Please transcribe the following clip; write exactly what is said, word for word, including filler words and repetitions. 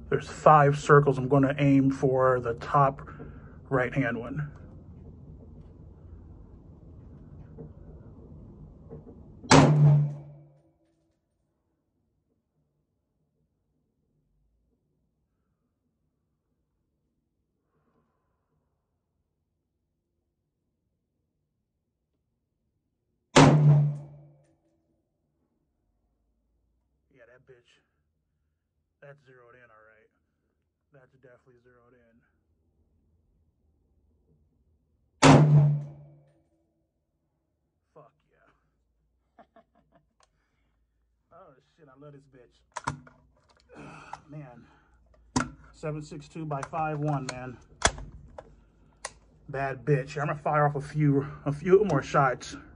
There's five circles. I'm going to aim for the top right-hand one. Yeah, that bitch, that's zeroed in, all right. That's definitely zeroed in. Fuck yeah. Oh shit, I love this bitch. Man, seven six two by five one, man. Bad bitch. I'm gonna fire off a few, a few more shots.